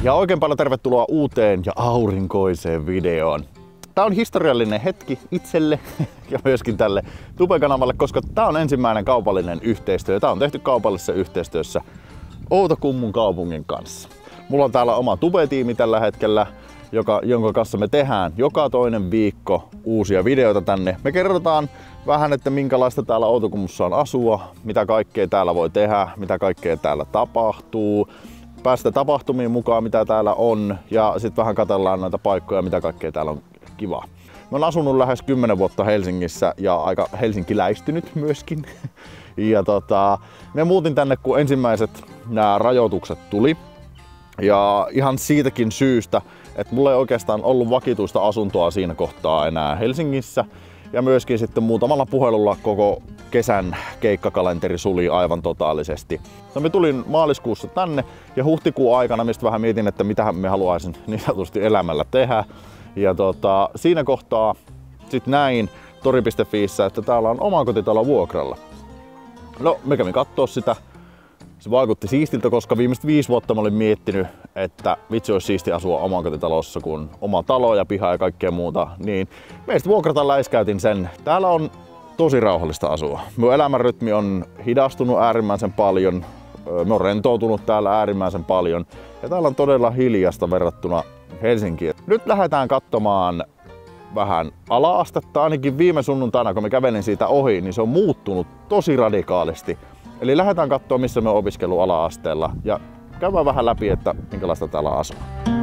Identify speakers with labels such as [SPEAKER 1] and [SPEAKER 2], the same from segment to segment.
[SPEAKER 1] Ja oikein paljon tervetuloa uuteen ja aurinkoiseen videoon. Tää on historiallinen hetki itselle ja myöskin tälle Tube-kanavalle, koska tää on ensimmäinen kaupallinen yhteistyö. Tää on tehty kaupallisessa yhteistyössä Outokummun kaupungin kanssa. Mulla on täällä oma Tube-tiimi tällä hetkellä, jonka kanssa me tehdään joka toinen viikko uusia videoita tänne. Me kerrotaan vähän, että minkälaista täällä Outokummussa on asua, mitä kaikkea täällä voi tehdä, mitä kaikkea täällä tapahtuu. Päästä tapahtumiin mukaan, mitä täällä on, ja sitten vähän katsellaan noita paikkoja, mitä kaikkea täällä on kivaa. Mä oon asunut lähes 10 vuotta Helsingissä ja aika helsinkiläistynyt myöskin. Ja me muutin tänne, kun ensimmäiset nämä rajoitukset tuli. Ja ihan siitäkin syystä, että mulla ei oikeastaan ollut vakituista asuntoa siinä kohtaa enää Helsingissä. Ja myöskin sitten muutamalla puhelulla koko kesän keikkakalenteri suli aivan totaalisesti. No me tulin maaliskuussa tänne ja huhtikuun aikana mistä vähän mietin, että mitä me haluaisin niin sanotusti elämällä tehdä. Ja siinä kohtaa sit näin tori.fiissä, että täällä on omakotitalo vuokralla. No me kävin kattoo sitä. Se vaikutti siistiltä, koska viimeiset 5 vuotta mä olin miettinyt, että vitsi olisi siisti asua omakotitalossa, kun oma talo ja piha ja kaikkea muuta. Niin meistä vuokrata läiskäytin sen. Täällä on tosi rauhallista asua. Mun elämänrytmi on hidastunut äärimmäisen paljon. Mä oon rentoutunut täällä äärimmäisen paljon. Ja täällä on todella hiljasta verrattuna Helsinkiin. Nyt lähdetään katsomaan vähän ala-astetta. Ainakin viime sunnuntaina, kun mä kävelin siitä ohi, niin se on muuttunut tosi radikaalisti. Eli lähdetään katsomaan, missä me on opiskellut ala-asteella ja käydään vähän läpi, että minkälaista täällä asuu.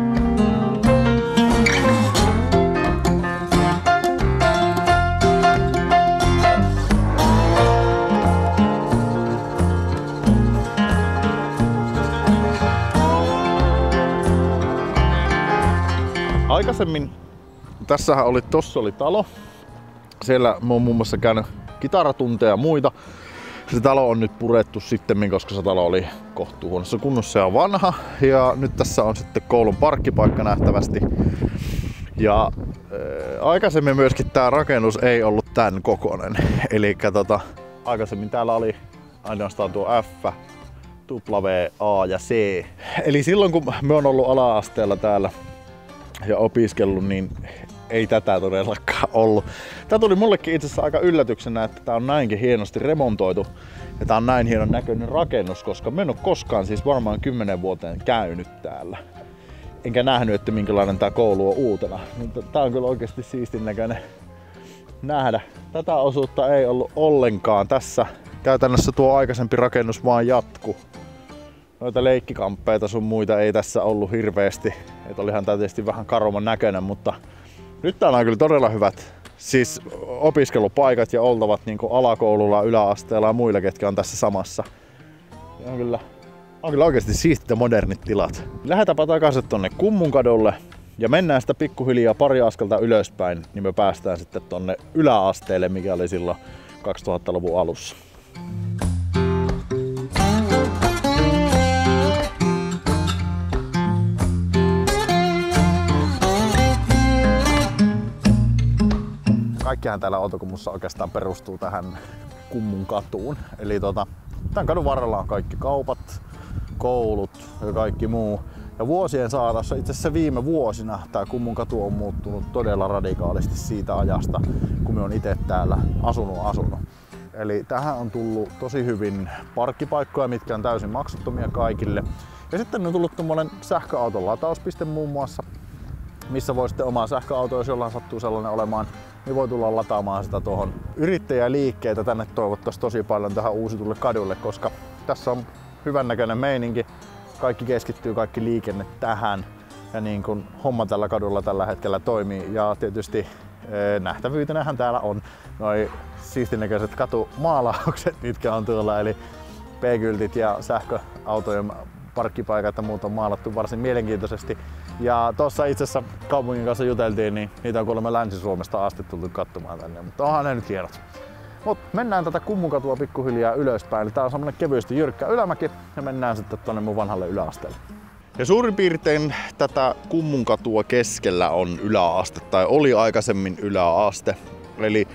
[SPEAKER 1] Aikaisemmin tässähän tossa oli talo. Siellä mä oon muun muassa käynyt kitaratunteja ja muita. Se talo on nyt purettu sitten, koska se talo oli kohtuuhuonossa kunnossa ja vanha. Ja nyt tässä on sitten koulun parkkipaikka nähtävästi. Ja aikaisemmin myöskin tää rakennus ei ollut tän kokoinen. Eli aikaisemmin täällä oli ainoastaan tuo F, W, A ja C. Eli silloin kun me on ollut ala-asteella täällä ja opiskellut, niin ei tätä todellakaan ollut. Tää tuli mullekin itse asiassa aika yllätyksenä, että tää on näinkin hienosti remontoitu ja tää on näin hienon näköinen rakennus, koska mä en oo koskaan siis varmaan 10 vuoteen käynyt täällä. Enkä nähnyt, että minkälainen tää koulu on uutena. Tää on kyllä oikeasti siistin näköinen nähdä. Tätä osuutta ei ollut ollenkaan. Tässä käytännössä tuo aikaisempi rakennus vaan jatku. Noita leikkikamppeita sun muita ei tässä ollut hirveästi. Et olihan tää tietysti vähän karuman näköinen, mutta nyt täällä on kyllä todella hyvät siis opiskelupaikat ja oltavat niin kuin alakoululla, yläasteella ja muilla, ketkä on tässä samassa. On kyllä oikeasti siistit ja modernit tilat. Lähdetäänpä takaisin tonne Kummunkadulle ja mennään sitä pikkuhiljaa pari askelta ylöspäin, niin me päästään sitten tonne yläasteelle, mikä oli silloin 2000-luvun alussa. Kaikkihan täällä Outokummussa oikeastaan perustuu tähän Kummunkatuun. Eli tämän kadun varrella on kaikki kaupat, koulut ja kaikki muu. Ja vuosien saatossa, itse asiassa viime vuosina, tää Kummunkatu on muuttunut todella radikaalisti siitä ajasta, kun me on itse täällä asunut. Eli tähän on tullut tosi hyvin parkkipaikkoja, mitkä on täysin maksuttomia kaikille. Ja sitten on tullut tommonen sähköauton latauspiste muun muassa, missä voi sitten omaa sähköautoa, jos jollain sattuu sellainen olemaan, niin voi tulla lataamaan sitä tuohon. Yrittäjäliikkeitä tänne toivottaisiin tosi paljon tähän uusitulle kadulle, koska tässä on hyvän näköinen meininki. Kaikki keskittyy, kaikki liikenne tähän ja niin kuin homma tällä kadulla tällä hetkellä toimii. Ja tietysti nähtävyytenähän täällä on noi siistinäköiset katumaalaukset, mitkä on tuolla, eli P-kyltit ja sähköautojen parkkipaikat ja muut on maalattu varsin mielenkiintoisesti. Ja tuossa itse asiassa kaupungin kanssa juteltiin, niin niitä on kuulemma Länsi-Suomesta asti tultu katsomaan tänne, mutta onhan ne nyt hienot. Mut mennään tätä Kummunkatua pikkuhiljaa ylöspäin. Eli tää on semmonen kevyesti jyrkkä ylämäki ja mennään sitten tonne mun vanhalle yläasteelle. Ja suurin piirtein tätä Kummunkatua keskellä on yläaste, tai oli aikaisemmin yläaste. Eli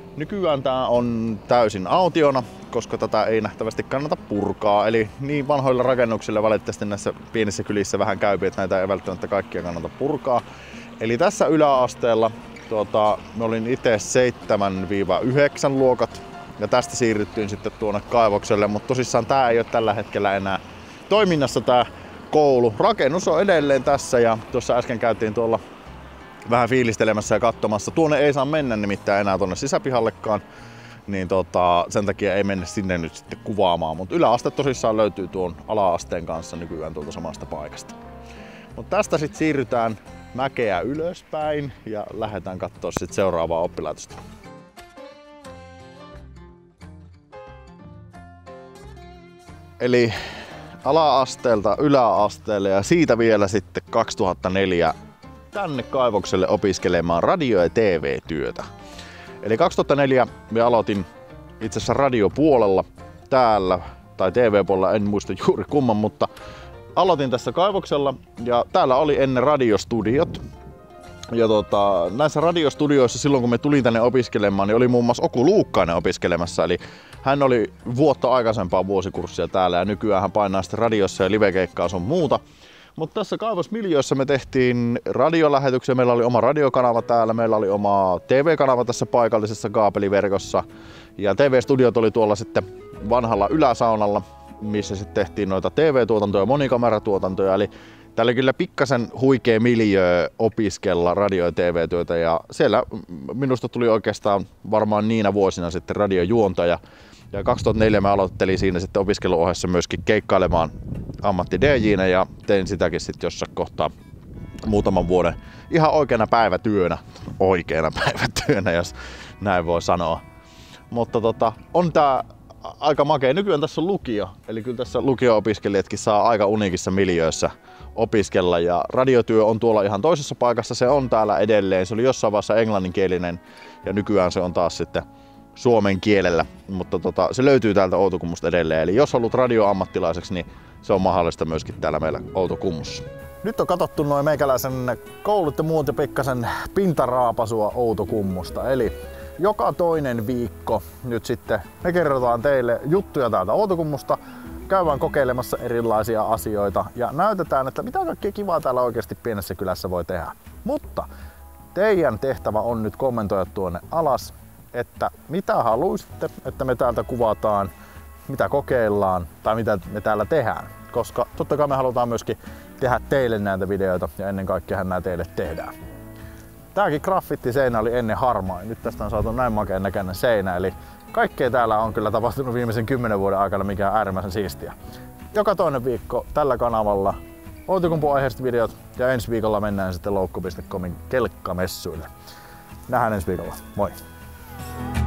[SPEAKER 1] Nykyään tää on täysin autiona, koska tätä ei nähtävästi kannata purkaa. Eli niin vanhoilla rakennuksilla valitettavasti näissä pienissä kylissä vähän käypi, että näitä ei välttämättä kaikkia kannata purkaa. Eli tässä yläasteella me olin itse 7-9 luokat ja tästä siirryttiin sitten tuonne kaivokselle, mutta tosissaan tää ei ole tällä hetkellä enää toiminnassa tää koulu. Rakennus on edelleen tässä ja tuossa äsken käytiin tuolla vähän fiilistelemässä ja katsomassa. Tuonne ei saa mennä nimittäin enää tuonne sisäpihallekaan, niin sen takia ei mennä sinne nyt sitten kuvaamaan. Mutta yläaste tosissaan löytyy tuon ala-asteen kanssa nykyään tuolta samasta paikasta. Mutta tästä sitten siirrytään mäkeä ylöspäin ja lähdetään katsoa sitten seuraavaa oppilaitosta. Eli ala-asteelta yläasteelle ja siitä vielä sitten 2004 tänne kaivokselle opiskelemaan radio- ja TV-työtä. Eli 2004 me aloitin itse asiassa radiopuolella täällä, tai TV-puolella, en muista juuri kumman, mutta aloitin tässä kaivoksella ja täällä oli ennen radiostudiot. Ja näissä radiostudioissa silloin kun me tulin tänne opiskelemaan, niin oli muun muassa Oku Luukkainen opiskelemassa. Eli hän oli vuotta aikaisempaa vuosikurssia täällä ja nykyään hän painaa sitten radiossa ja livekeikkaa sun muuta. Mutta tässä kaivosmiljöössä me tehtiin radiolähetyksiä, meillä oli oma radiokanava täällä, meillä oli oma TV-kanava tässä paikallisessa kaapeliverkossa. Ja TV-studiot oli tuolla sitten vanhalla yläsaunalla, missä sitten tehtiin noita TV-tuotantoja ja monikameratuotantoja. Eli täällä oli kyllä pikkasen huikea miljöö opiskella radio- ja TV-työtä ja siellä minusta tuli oikeastaan varmaan niinä vuosina sitten radiojuontaja. Ja 2004 mä aloittelin siinä sitten opiskeluohessa myöskin keikkailemaan ammatti-DJ:nä ja tein sitäkin sitten jossain kohtaa muutaman vuoden ihan oikeana päivätyönä, jos näin voi sanoa. Mutta on tää aika makea. Nykyään tässä on lukio, eli kyllä tässä lukio-opiskelijatkin saa aika uniikissa miljöössä opiskella ja radiotyö on tuolla ihan toisessa paikassa, se on täällä edelleen. Se oli jossain vaiheessa englanninkielinen ja nykyään se on taas sitten suomen kielellä, mutta se löytyy täältä Outokummusta edelleen. Eli jos haluat radioammattilaiseksi, niin se on mahdollista myöskin täällä meillä Outokummussa. Nyt on katsottu noin meikäläisen koulut ja muut ja pikkasen pintaraapasua Outokummusta. Eli joka toinen viikko nyt sitten me kerrotaan teille juttuja täältä Outokummusta, käydään kokeilemassa erilaisia asioita ja näytetään, että mitä kaikkea kivaa täällä oikeasti pienessä kylässä voi tehdä. Mutta teidän tehtävä on nyt kommentoida tuonne alas, että mitä haluaisitte, että me täältä kuvataan, mitä kokeillaan tai mitä me täällä tehdään. Koska totta kai me halutaan myöskin tehdä teille näitä videoita ja ennen kaikkea nämä teille tehdään. Tääkin graffitti-seinä oli ennen harmain. Nyt tästä on saatu näin makeen näköinen seinä. Eli kaikkea täällä on kyllä tapahtunut viimeisen 10 vuoden aikana, mikä on äärimmäisen siistiä. Joka toinen viikko tällä kanavalla Outokumpu-aiheiset videot ja ensi viikolla mennään sitten loukku.comin kelkkamessuille. Nähdään ensi viikolla. Moi!